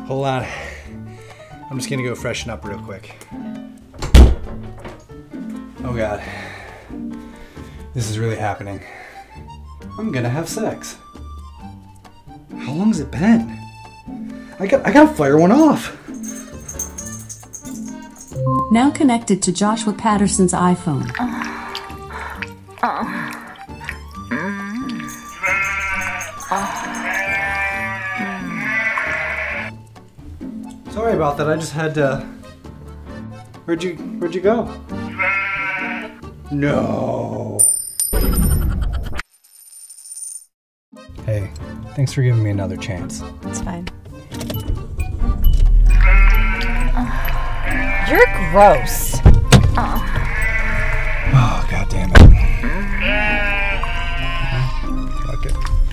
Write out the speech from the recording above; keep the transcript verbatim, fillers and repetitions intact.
Hold on. I'm just gonna go freshen up real quick. Oh God. This is really happening. I'm gonna have sex. How long's it been? I got I gotta fire one off. Now connected to Joshua Patterson's iPhone. Uh, uh, mm, uh, mm. Sorry about that. I just had to. Where'd you Where'd you go? No. Hey, thanks for giving me another chance. It's fine. You're gross. Uh. Oh, God damn it. Fuck it.